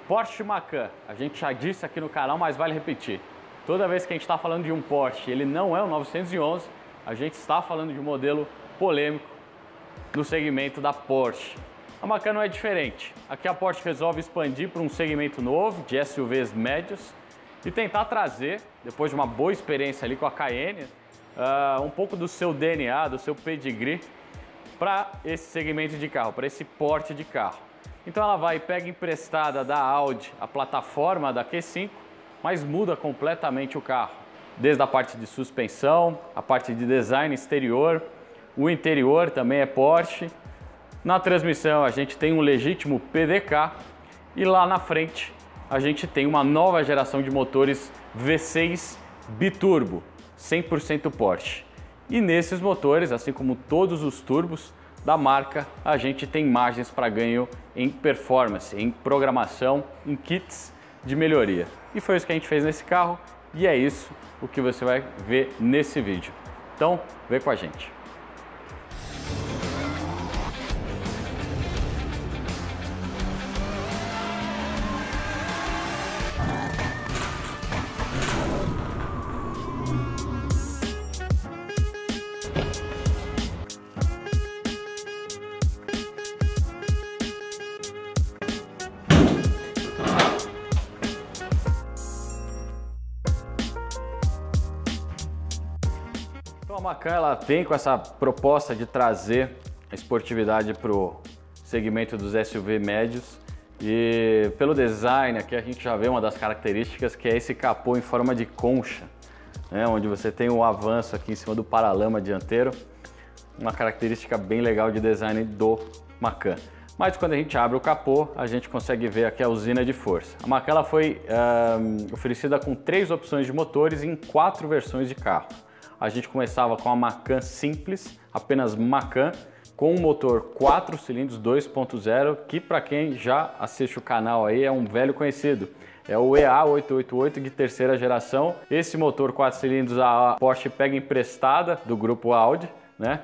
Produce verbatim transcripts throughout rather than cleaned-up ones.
Porsche Macan, a gente já disse aqui no canal, mas vale repetir. Toda vez que a gente está falando de um Porsche, ele não é o novecentos e onze, a gente está falando de um modelo polêmico no segmento da Porsche. A Macan não é diferente. Aqui a Porsche resolve expandir para um segmento novo de S U Vs médios e tentar trazer, depois de uma boa experiência ali com a Cayenne, uh, um pouco do seu D N A, do seu pedigree para esse segmento de carro, para esse porte de carro. Então ela vai e pega emprestada da Audi a plataforma da Q cinco, mas muda completamente o carro. Desde a parte de suspensão, a parte de design exterior, o interior também é Porsche. Na transmissão a gente tem um legítimo P D K e lá na frente a gente tem uma nova geração de motores V seis biturbo, cem por cento Porsche. E nesses motores, assim como todos os turbos da marca, a gente tem margens para ganho em performance, em programação, em kits de melhoria. E foi isso que a gente fez nesse carro e é isso o que você vai ver nesse vídeo. Então, vem com a gente. Então a Macan ela vem com essa proposta de trazer a esportividade para o segmento dos S U V médios e pelo design aqui a gente já vê uma das características que é esse capô em forma de concha, né, onde você tem um avanço aqui em cima do paralama dianteiro, uma característica bem legal de design do Macan. Mas quando a gente abre o capô, a gente consegue ver aqui a usina de força. A Macan ela foi um, oferecida com três opções de motores em quatro versões de carro. A gente começava com a Macan simples, apenas Macan, com um motor quatro cilindros dois ponto zero, que para quem já assiste o canal aí é um velho conhecido. É o E A oitocentos e oitenta e oito de terceira geração. Esse motor quatro cilindros a Porsche pega emprestada do grupo Audi, né?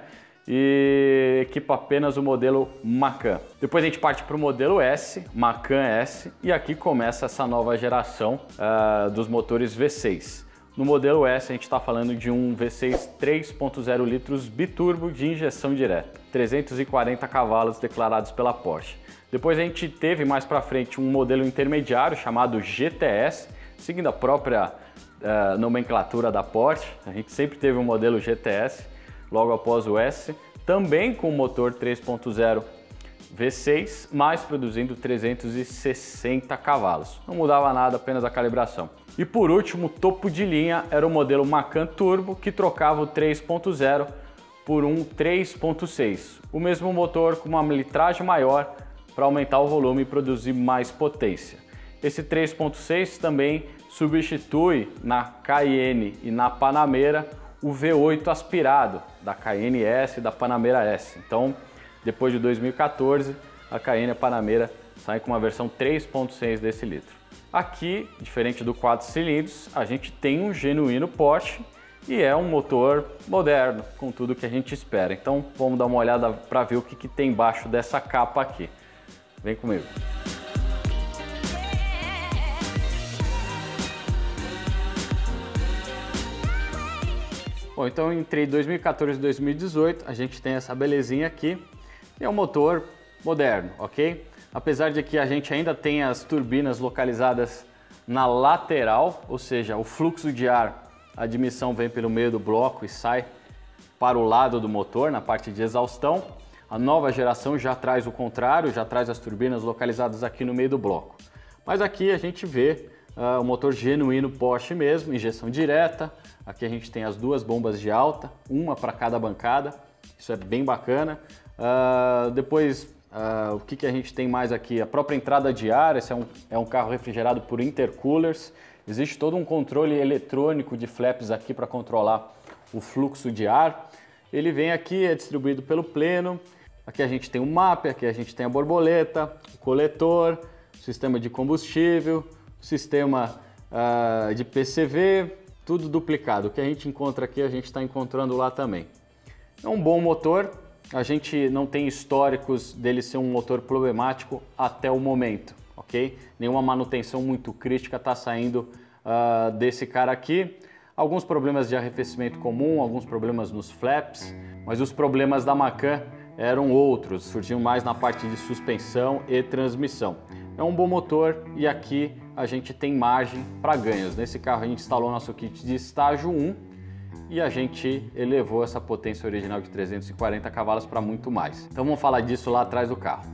E equipa apenas o modelo Macan. Depois a gente parte para o modelo S, Macan S, e aqui começa essa nova geração uh, dos motores V seis. No modelo S a gente está falando de um V seis três ponto zero litros biturbo de injeção direta, trezentos e quarenta cavalos declarados pela Porsche. Depois a gente teve mais para frente um modelo intermediário chamado G T S, seguindo a própria uh, nomenclatura da Porsche. A gente sempre teve um modelo G T S logo após o S, também com motor três ponto zero V seis, mas produzindo trezentos e sessenta cavalos. Não mudava nada, apenas a calibração. E por último, topo de linha era o modelo Macan Turbo, que trocava o três ponto zero por um três ponto seis. O mesmo motor com uma litragem maior para aumentar o volume e produzir mais potência. Esse três ponto seis também substitui na Cayenne e na Panamera o V oito aspirado da Cayenne S e da Panamera S. Então, depois de dois mil e quatorze, a Cayenne e a Panamera saem com uma versão três ponto seis desse litro. Aqui, diferente do quatro cilindros, a gente tem um genuíno Porsche e é um motor moderno, com tudo que a gente espera. Então vamos dar uma olhada para ver o que, que tem embaixo dessa capa aqui. Vem comigo. Bom, então entre dois mil e quatorze e dois mil e dezoito a gente tem essa belezinha aqui. É um motor moderno, ok? Apesar de que a gente ainda tem as turbinas localizadas na lateral, ou seja, o fluxo de ar, a admissão vem pelo meio do bloco e sai para o lado do motor, na parte de exaustão. A nova geração já traz o contrário, já traz as turbinas localizadas aqui no meio do bloco. Mas aqui a gente vê uh, o motor genuíno Porsche mesmo, injeção direta. Aqui a gente tem as duas bombas de alta, uma para cada bancada, isso é bem bacana. Uh, depois... Uh, o que, que a gente tem mais aqui? A própria entrada de ar, esse é um, é um carro refrigerado por intercoolers. Existe todo um controle eletrônico de flaps aqui para controlar o fluxo de ar. Ele vem aqui, é distribuído pelo pleno. Aqui a gente tem o mapa, aqui a gente tem a borboleta, o coletor, o sistema de combustível, o sistema uh, de P C V, tudo duplicado. O que a gente encontra aqui, a gente está encontrando lá também. É um bom motor. A gente não tem históricos dele ser um motor problemático até o momento, ok? Nenhuma manutenção muito crítica está saindo uh, desse cara aqui. Alguns problemas de arrefecimento comum, alguns problemas nos flaps, mas os problemas da Macan eram outros, surgiam mais na parte de suspensão e transmissão. É um bom motor e aqui a gente tem margem para ganhos. Nesse carro a gente instalou nosso kit de estágio um e a gente elevou essa potência original de trezentos e quarenta cavalos para muito mais. Então vamos falar disso lá atrás do carro.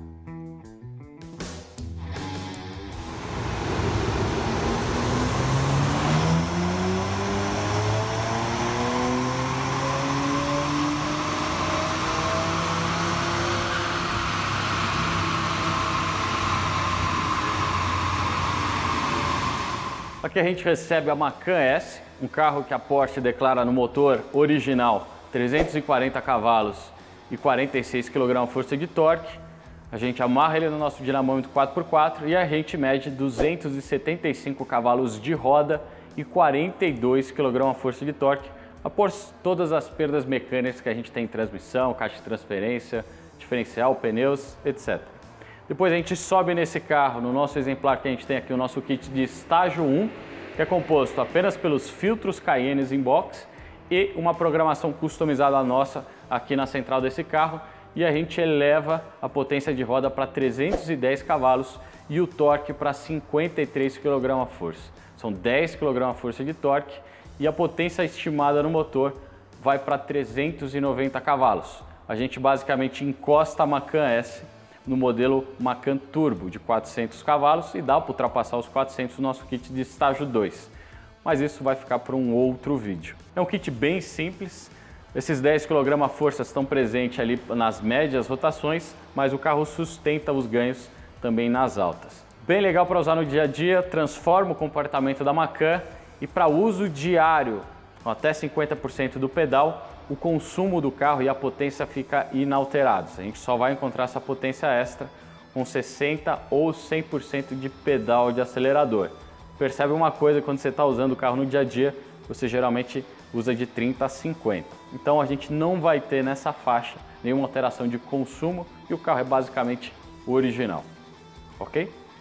Aqui a gente recebe a Macan S, um carro que a Porsche declara no motor original trezentos e quarenta cavalos e quarenta e seis quilograma-força de torque. A gente amarra ele no nosso dinamômetro quatro por quatro e a gente mede duzentos e setenta e cinco cavalos de roda e quarenta e dois quilograma-força de torque, após todas as perdas mecânicas que a gente tem em transmissão, caixa de transferência, diferencial, pneus, etcétera. Depois a gente sobe nesse carro, no nosso exemplar que a gente tem aqui, o nosso kit de estágio um, que é composto apenas pelos filtros Cayenne em box e uma programação customizada nossa aqui na central desse carro, e a gente eleva a potência de roda para trezentos e dez cavalos e o torque para cinquenta e três quilograma-força. São dez quilograma-força de torque e a potência estimada no motor vai para trezentos e noventa cavalos. A gente basicamente encosta a Macan S no modelo Macan Turbo de quatrocentos cavalos e dá para ultrapassar os quatrocentos no nosso kit de estágio dois. Mas isso vai ficar para um outro vídeo. É um kit bem simples, esses dez quilograma-força estão presentes ali nas médias rotações, mas o carro sustenta os ganhos também nas altas. Bem legal para usar no dia a dia, transforma o comportamento da Macan e para uso diário, com até cinquenta por cento do pedal, o consumo do carro e a potência fica inalterados. A gente só vai encontrar essa potência extra com sessenta ou cem por cento de pedal de acelerador. Percebe uma coisa, quando você está usando o carro no dia a dia, você geralmente usa de trinta a cinquenta. Então a gente não vai ter nessa faixa nenhuma alteração de consumo e o carro é basicamente o original, ok?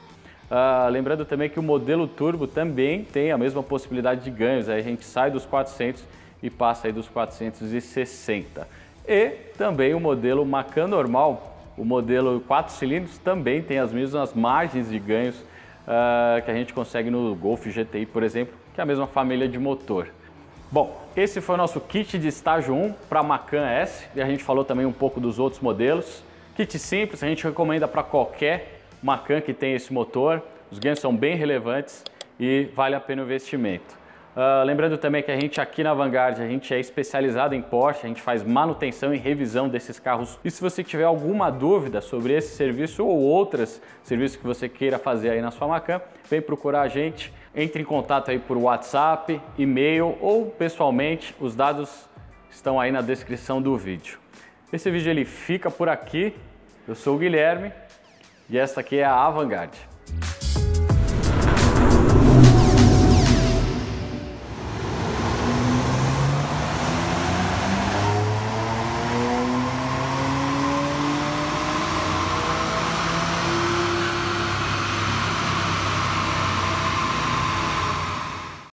Uh, lembrando também que o modelo Turbo também tem a mesma possibilidade de ganhos, aí a gente sai dos quatrocentos e passa aí dos quatrocentos e sessenta. E também o modelo Macan normal, o modelo quatro cilindros, também tem as mesmas margens de ganhos uh, que a gente consegue no Golf G T I, por exemplo, que é a mesma família de motor. Bom, esse foi o nosso kit de estágio um para Macan S, e a gente falou também um pouco dos outros modelos. Kit simples, a gente recomenda para qualquer Macan que tem esse motor, os ganhos são bem relevantes e vale a pena o investimento. Uh, lembrando também que a gente aqui na Vanguard, a gente é especializado em Porsche, a gente faz manutenção e revisão desses carros. E se você tiver alguma dúvida sobre esse serviço ou outros serviços que você queira fazer aí na sua Macan, vem procurar a gente, entre em contato aí por WhatsApp, e-mail ou pessoalmente, os dados estão aí na descrição do vídeo. Esse vídeo ele fica por aqui, eu sou o Guilherme e esta aqui é a Vanguard.